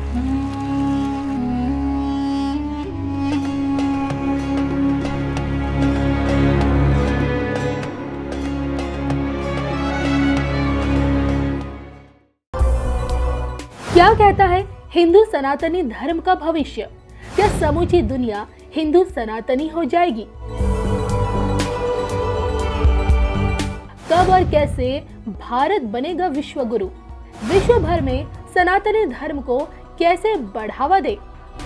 क्या कहता है हिंदू सनातनी धर्म का भविष्य? क्या समूची दुनिया हिंदू सनातनी हो जाएगी? कब और कैसे भारत बनेगा विश्व गुरु? विश्व भर में सनातनी धर्म को कैसे बढ़ावा दे?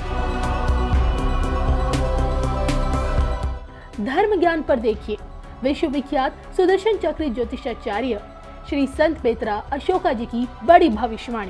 धर्म ज्ञान पर देखिए विश्व विख्यात सुदर्शन चक्र ज्योतिषाचार्य श्री संत बेतरा अशोका जी की बड़ी भविष्यवाणी।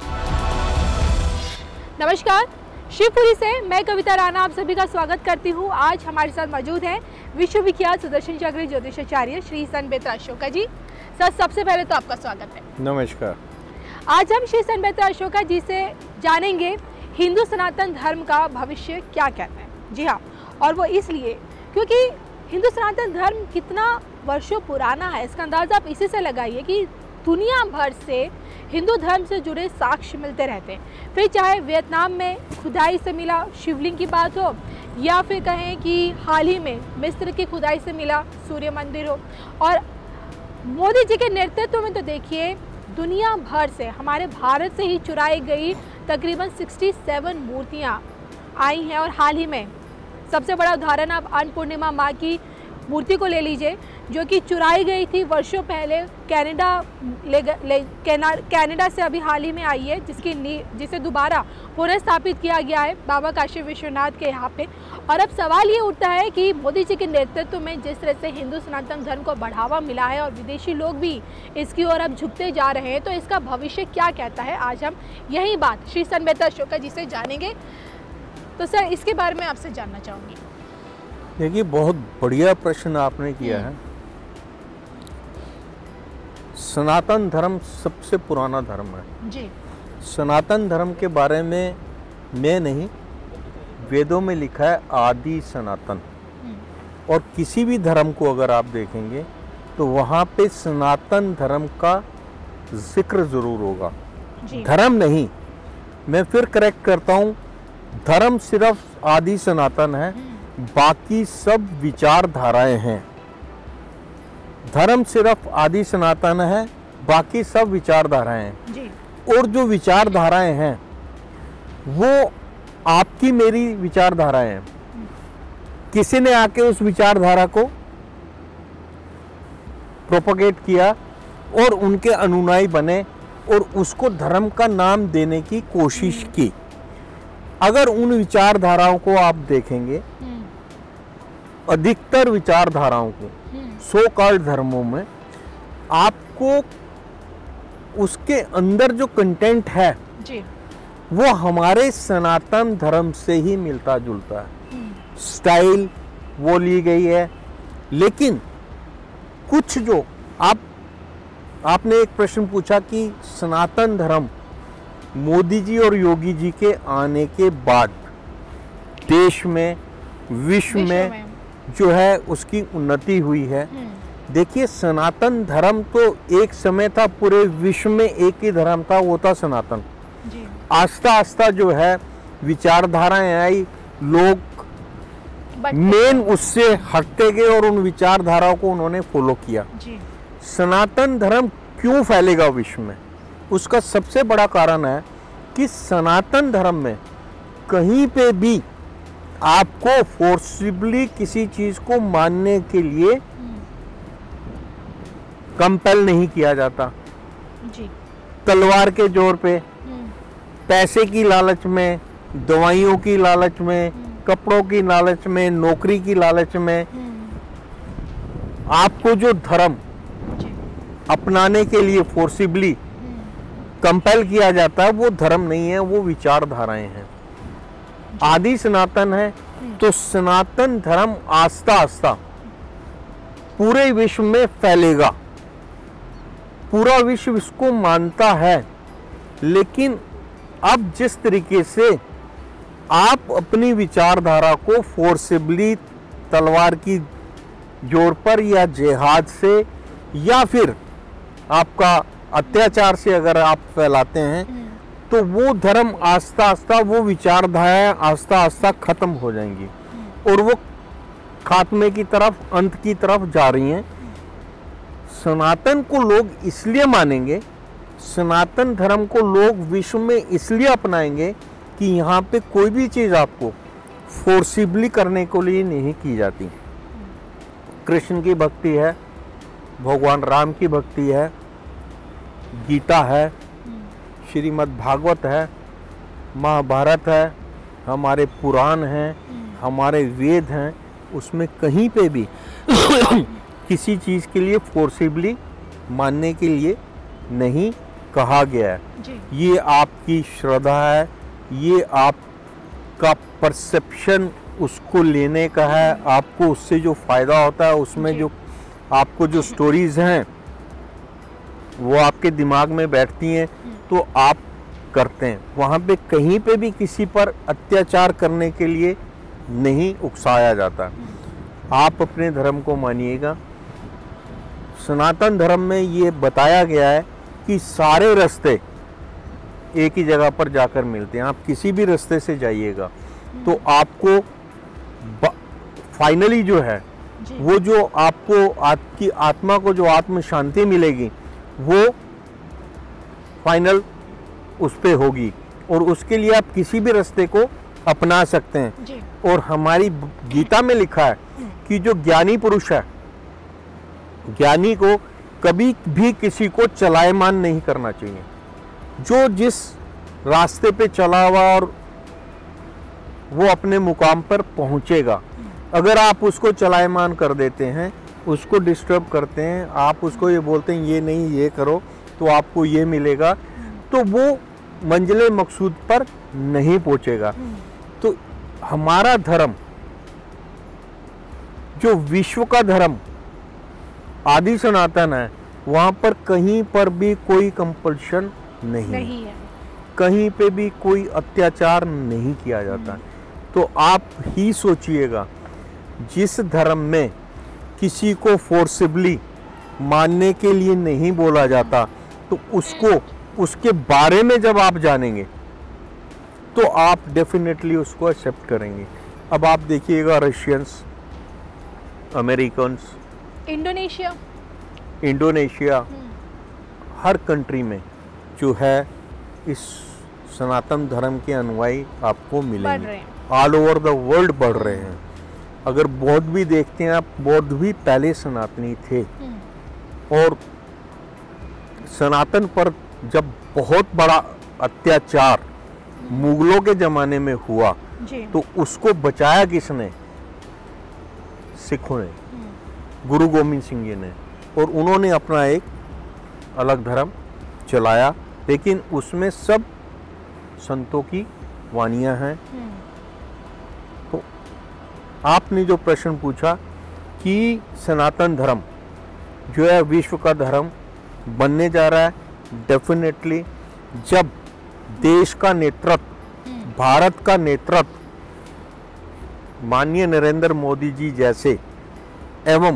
नमस्कार, शिवपुरी से मैं कविता राणा आप सभी का स्वागत करती हूँ। आज हमारे साथ मौजूद हैं विश्व विख्यात सुदर्शन चक्र ज्योतिषाचार्य श्री संत बेतरा अशोका जी। सर, सबसे पहले तो आपका स्वागत है। नमस्कार। आज हम श्री संत बेतरा अशोका जी से जानेंगे हिंदू सनातन धर्म का भविष्य क्या कहता है। जी हाँ, और वो इसलिए क्योंकि हिंदू सनातन धर्म कितना वर्षों पुराना है, इसका अंदाज़ा आप इसी से लगाइए कि दुनिया भर से हिंदू धर्म से जुड़े साक्ष्य मिलते रहते हैं। फिर चाहे वियतनाम में खुदाई से मिला शिवलिंग की बात हो, या फिर कहें कि हाल ही में मिस्र की खुदाई से मिला सूर्य मंदिर हो, और मोदी जी के नेतृत्व में तो देखिए दुनिया भर से, हमारे भारत से ही चुराई गई तकरीबन 67 मूर्तियाँ आई हैं। और हाल ही में सबसे बड़ा उदाहरण आप अन्नपूर्णिमा माँ की मूर्ति को ले लीजिए, जो कि चुराई गई थी वर्षों पहले कनाडा से अभी हाल ही में आई है, जिसे दोबारा पुनः स्थापित किया गया है बाबा काशी विश्वनाथ के यहाँ पे। और अब सवाल ये उठता है कि मोदी जी के नेतृत्व में जिस तरह से हिंदू सनातन धर्म को बढ़ावा मिला है और विदेशी लोग भी इसकी ओर अब झुकते जा रहे हैं, तो इसका भविष्य क्या कहता है, आज हम यही बात श्री संत बेतरा अशोका जी से जानेंगे। तो सर, इसके बारे में आपसे जानना चाहूँगी। देखिए, बहुत बढ़िया प्रश्न आपने किया है। सनातन धर्म सबसे पुराना धर्म है जी। सनातन धर्म के बारे में मैं नहीं, वेदों में लिखा है आदि सनातन। और किसी भी धर्म को अगर आप देखेंगे तो वहाँ पे सनातन धर्म का जिक्र जरूर होगा, धर्म नहीं। मैं फिर करेक्ट करता हूँ, धर्म सिर्फ आदि सनातन है, बाकी सब विचारधाराएं हैं। धर्म सिर्फ आदि सनातन है, बाकी सब विचारधाराएं हैं जी। और जो विचारधाराएं हैं वो आपकी मेरी विचारधाराएं हैं। किसी ने आके उस विचारधारा को प्रोपगेट किया और उनके अनुयायी बने और उसको धर्म का नाम देने की कोशिश की। अगर उन विचारधाराओं को आप देखेंगे, अधिकतर विचारधाराओं को सो कॉल्ड धर्मों में, आपको उसके अंदर जो कंटेंट है जी, वो हमारे सनातन धर्म से ही मिलता जुलता है। स्टाइल वो ली गई है, लेकिन कुछ जो आपने एक प्रश्न पूछा कि सनातन धर्म मोदी जी और योगी जी के आने के बाद देश में, विश्व में जो है उसकी उन्नति हुई है। देखिए, सनातन धर्म तो एक समय था, पूरे विश्व में एक ही धर्म था, वो था सनातन। आस्ता आस्ता जो है विचारधाराएं आई, लोग मेन उससे हटते गए और उन विचारधाराओं को उन्होंने फॉलो किया। सनातन धर्म क्यों फैलेगा विश्व में? उसका सबसे बड़ा कारण है कि सनातन धर्म में कहीं पे भी आपको फोर्सिबली किसी चीज को मानने के लिए कंपेल नहीं किया जाता जी। तलवार के जोर पे, पैसे की लालच में, दवाइयों की लालच में, कपड़ों की लालच में, नौकरी की लालच में आपको जो धर्म अपनाने के लिए फोर्सिबली कंपेल किया जाता है वो धर्म नहीं है, वो विचारधाराएं हैं। आदि सनातन है, तो सनातन धर्म आस्ता आस्ता पूरे विश्व में फैलेगा। पूरा विश्व इसको मानता है, लेकिन अब जिस तरीके से आप अपनी विचारधारा को फोर्सिबली तलवार की जोर पर या जिहाद से या फिर आपका अत्याचार से अगर आप फैलाते हैं, तो वो धर्म आस्ता आस्ता, वो विचारधाराएं आस्ता आस्ता खत्म हो जाएंगी और वो खात्मे की तरफ, अंत की तरफ जा रही हैं। सनातन को लोग इसलिए मानेंगे, सनातन धर्म को लोग विश्व में इसलिए अपनाएंगे कि यहाँ पे कोई भी चीज़ आपको फोर्सिबली करने के लिए नहीं की जाती। कृष्ण की भक्ति है, भगवान राम की भक्ति है, गीता है, श्रीमद् भागवत है, महाभारत है, हमारे पुराण हैं, हमारे वेद हैं, उसमें कहीं पे भी किसी चीज़ के लिए फोर्सिबली मानने के लिए नहीं कहा गया है। ये आपकी श्रद्धा है, ये आपका परसेप्शन उसको लेने का है, आपको उससे जो फ़ायदा होता है, उसमें जो आपको जो स्टोरीज़ हैं वो आपके दिमाग में बैठती हैं तो आप करते हैं। वहाँ पे कहीं पे भी किसी पर अत्याचार करने के लिए नहीं उकसाया जाता। आप अपने धर्म को मानिएगा। सनातन धर्म में ये बताया गया है कि सारे रास्ते एक ही जगह पर जाकर मिलते हैं। आप किसी भी रास्ते से जाइएगा तो आपको फाइनली जो है वो जो आपको आपकी आत्मा को जो आत्म शांति मिलेगी वो फाइनल उस पे होगी और उसके लिए आप किसी भी रास्ते को अपना सकते हैं। और हमारी गीता में लिखा है कि जो ज्ञानी पुरुष है, ज्ञानी को कभी भी किसी को चलायमान नहीं करना चाहिए। जो जिस रास्ते पे चला हुआ और वो अपने मुकाम पर पहुंचेगा, अगर आप उसको चलायमान कर देते हैं, उसको डिस्टर्ब करते हैं, आप उसको ये बोलते हैं ये नहीं ये करो तो आपको ये मिलेगा, तो वो मंजिले मकसूद पर नहीं पहुंचेगा। तो हमारा धर्म जो विश्व का धर्म आदि सनातन है, वहाँ पर कहीं पर भी कोई कंपल्शन नहीं है, कहीं पे भी कोई अत्याचार नहीं किया जाता। तो आप ही सोचिएगा, जिस धर्म में किसी को फोर्सिबली मानने के लिए नहीं बोला जाता, तो उसको उसके बारे में जब आप जानेंगे तो आप डेफिनेटली उसको एक्सेप्ट करेंगे। अब आप देखिएगा रशियंस, अमेरिकन्स, इंडोनेशिया हर कंट्री में जो है इस सनातन धर्म के अनुयायी आपको मिलेंगे। ऑल ओवर द वर्ल्ड बढ़ रहे हैं। अगर बौद्ध भी देखते हैं आप, बौद्ध भी पहले सनातनी थे और सनातन पर जब बहुत बड़ा अत्याचार मुगलों के ज़माने में हुआ तो उसको बचाया किसने? सिखों ने, गुरु गोविंद सिंह जी ने, और उन्होंने अपना एक अलग धर्म चलाया, लेकिन उसमें सब संतों की वाणियाँ हैं। तो आपने जो प्रश्न पूछा कि सनातन धर्म जो है विश्व का धर्म बनने जा रहा है, डेफिनेटली जब देश का नेतृत्व, भारत का नेतृत्व माननीय नरेंद्र मोदी जी जैसे एवं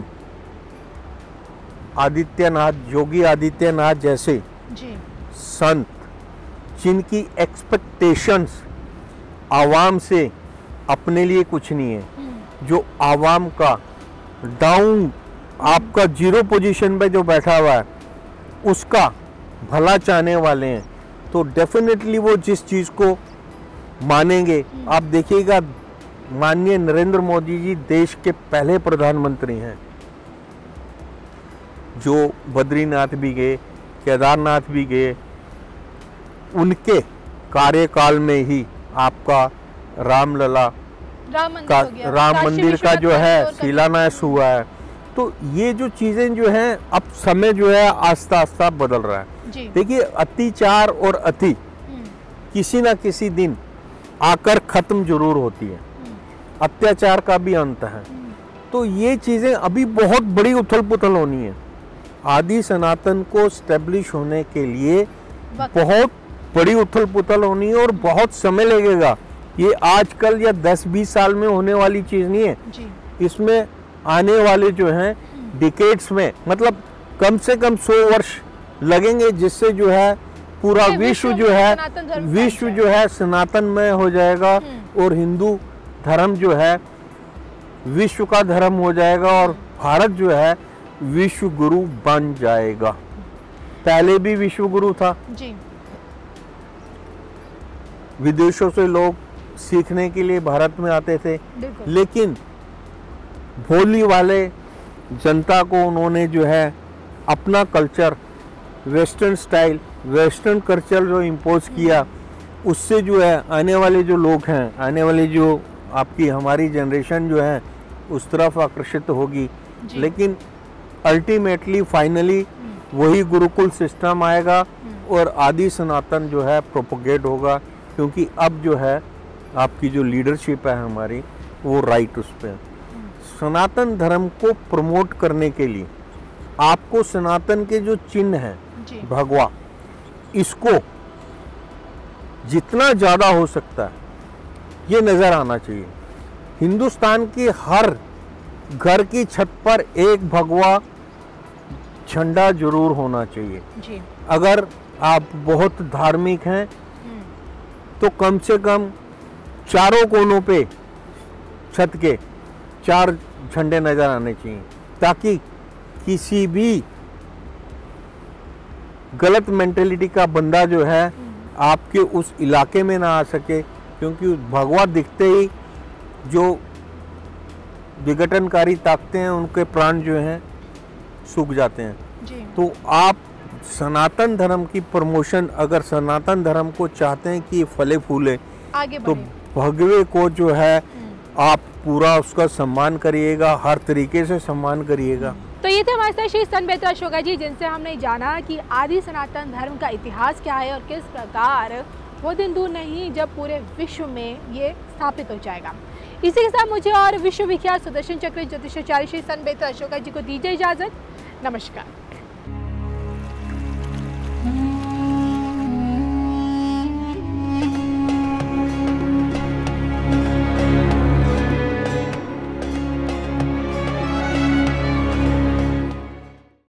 योगी आदित्यनाथ जैसे संत, जिनकी एक्सपेक्टेशंस आवाम से अपने लिए कुछ नहीं है, जो आवाम का डाउन, आपका जीरो पोजीशन पे जो बैठा हुआ है उसका भला चाहने वाले हैं, तो डेफिनेटली वो जिस चीज़ को मानेंगे। आप देखिएगा माननीय नरेंद्र मोदी जी देश के पहले प्रधानमंत्री हैं जो बद्रीनाथ भी गए, केदारनाथ भी गए। उनके कार्यकाल में ही आपका राम मंदिर का जो है शिलान्यास हुआ है। तो ये जो चीज़ें जो हैं, अब समय जो है आस्ता आस्ता बदल रहा है। देखिए अत्याचार और अति किसी ना किसी दिन आकर खत्म जरूर होती है, अत्याचार का भी अंत है। तो ये चीज़ें अभी बहुत बड़ी उथल पुथल होनी है। आदि सनातन को स्टेब्लिश होने के लिए बहुत बड़ी उथल पुथल होनी है और बहुत समय लगेगा। ये आजकल या 10-20 साल में होने वाली चीज़ नहीं है। इसमें आने वाले जो हैं डिकेड्स में, मतलब कम से कम 100 वर्ष लगेंगे, जिससे जो है पूरा विश्व जो है सनातनमय हो जाएगा और हिंदू धर्म जो है विश्व का धर्म हो जाएगा और भारत जो है विश्व गुरु बन जाएगा। पहले भी विश्व गुरु था जी। विदेशों से लोग सीखने के लिए भारत में आते थे, लेकिन भोली वाले जनता को उन्होंने जो है अपना culture, western style, western culture जो इम्पोज किया, उससे जो है आने वाले जो लोग हैं, आने वाले जो आपकी हमारी जनरेशन जो है उस तरफ आकर्षित होगी। लेकिन अल्टीमेटली फाइनली वही गुरुकुल सिस्टम आएगा और आदि सनातन जो है प्रोपोगेट होगा, क्योंकि अब जो है आपकी जो लीडरशिप है हमारी वो राइट उस पर। सनातन धर्म को प्रमोट करने के लिए आपको सनातन के जो चिन्ह हैं, भगवा, इसको जितना ज़्यादा हो सकता है ये नज़र आना चाहिए। हिंदुस्तान की हर घर की छत पर एक भगवा झंडा जरूर होना चाहिए जी। अगर आप बहुत धार्मिक हैं तो कम से कम चारों कोनों पे छत के 4 झंडे नजर आने चाहिए, ताकि किसी भी गलत मेंटेलिटी का बंदा जो है आपके उस इलाके में ना आ सके, क्योंकि भगवा दिखते ही जो विघटनकारी ताकतें हैं उनके प्राण जो हैं सूख जाते हैं जी। तो आप सनातन धर्म की प्रमोशन, अगर सनातन धर्म को चाहते हैं कि फले फूले आगे तो भगवे को जो है आप पूरा उसका सम्मान करिएगा, हर तरीके से सम्मान करिएगा। तो ये थे हमारे साथ श्री संत बेहतर अशोका जी, जिनसे हमने जाना कि आदि सनातन धर्म का इतिहास क्या है और किस प्रकार वो दिन दूर नहीं जब पूरे विश्व में ये स्थापित हो जाएगा। इसी के साथ मुझे और विश्व विख्यात सुदर्शन चक्र ज्योतिषाचार्य श्री संत बेहतर अशोका जी को दीजिए इजाजत। नमस्कार।